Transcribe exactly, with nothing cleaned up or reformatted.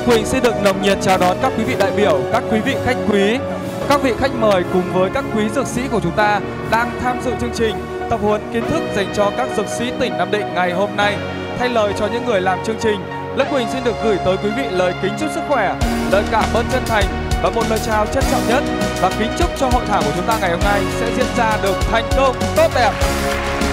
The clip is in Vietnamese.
Quỳnh xin được nồng nhiệt chào đón các quý vị đại biểu, các quý vị khách quý, các vị khách mời cùng với các quý dược sĩ của chúng ta đang tham dự chương trình tập huấn kiến thức dành cho các dược sĩ tỉnh Nam Định ngày hôm nay. Thay lời cho những người làm chương trình, Lê Quỳnh xin được gửi tới quý vị lời kính chúc sức khỏe, lời cảm ơn chân thành và một lời chào trân trọng nhất, và kính chúc cho hội thảo của chúng ta ngày hôm nay sẽ diễn ra được thành công tốt đẹp.